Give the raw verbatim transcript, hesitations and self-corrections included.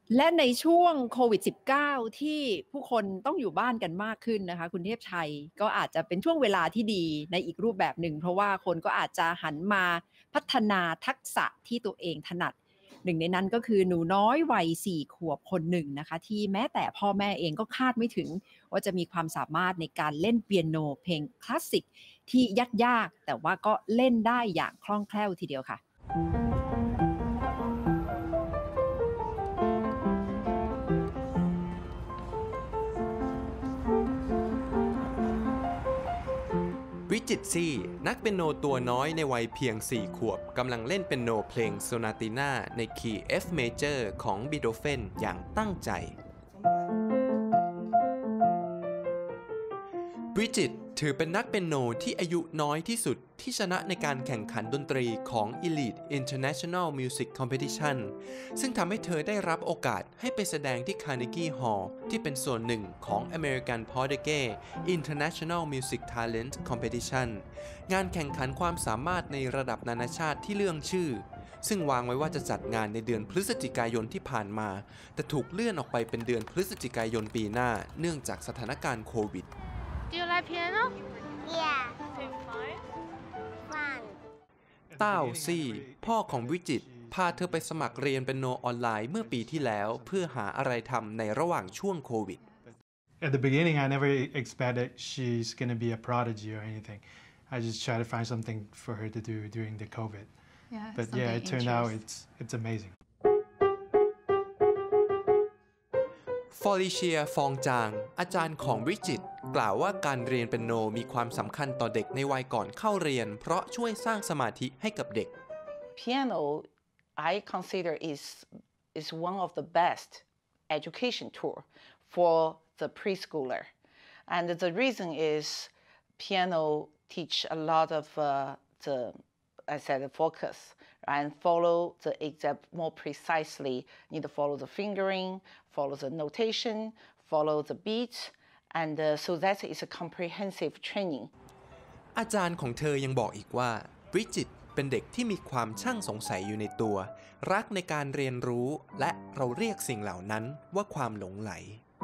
และในช่วงโควิด สิบเก้า ที่ผู้คนต้องอยู่บ้านกันมากขึ้นนะคะคุณเทพชัยก็อาจจะเป็นช่วงเวลาที่ดีในอีกรูปแบบหนึ่งเพราะว่าคนก็อาจจะหันมาพัฒนาทักษะที่ตัวเองถนัดหนึ่งในนั้นก็คือหนูน้อยวัยสี่ขวบคนหนึ่งนะคะที่แม้แต่พ่อแม่เองก็คาดไม่ถึงว่าจะมีความสามารถในการเล่นเปียโนเพลงคลาสสิกที่ยากๆแต่ว่าก็เล่นได้อย่างคล่องแคล่วทีเดียวค่ะบริจิตซี่นักเปียโนตัวน้อยในวัยเพียงสี่ขวบกำลังเล่นเปียโนเพลงโซนาติน่าในคีย์ F Major ของบีโธเฟนอย่างตั้งใจบริจิตถือเป็นนักเปียโนที่อายุน้อยที่สุดที่ชนะในการแข่งขันดนตรีของ Elite International Music Competition ซึ่งทำให้เธอได้รับโอกาสให้ไปแสดงที่ Carnegie Hall ที่เป็นส่วนหนึ่งของ American Portuguese International Music Talent Competition งานแข่งขันความสามารถในระดับนานาชาติที่เลื่องชื่อซึ่งวางไว้ว่าจะจัดงานในเดือนพฤศจิกายนที่ผ่านมาแต่ถูกเลื่อนออกไปเป็นเดือนพฤศจิกายนปีหน้าเนื่องจากสถานการณ์โควิด Do you like piano? Yeah. Fun. Fun. ต้าวซี่พ่อของวิจิตรพาเธอไปสมัครเรียนเปียโนออนไลน์เมื่อปีที่แล้วเพื่อหาอะไรทำในระหว่างช่วงโควิด At the beginning, I never expected she's gonna be a prodigy or anything. I just try to find something for her to do during the COVID. Yeah, But yeah, it turned out it's it's amazing. ฟอลิเชียฟองจางอาจารย์ของวิจิตรกล่าวว่าการเรียนเปียโนมีความสำคัญต่อเด็กในวัยก่อนเข้าเรียนเพราะช่วยสร้างสมาธิให้กับเด็ก Piano, I consider is is one of the best education tool for the preschooler, and the reason is piano teach a lot of uh, the I said the focus and follow the exact more precisely. You need to follow the fingering, follow the notation, follow the beat, and uh, so that is a comprehensive training. อาจารย์ของเธอยังบอกอีกว่าบริจิตรเป็นเด็กที่มีความช่างสงสัยอยู่ในตัวรักในการเรียนรู้และเราเรียกสิ่งเหล่านั้นว่าความหลงใหล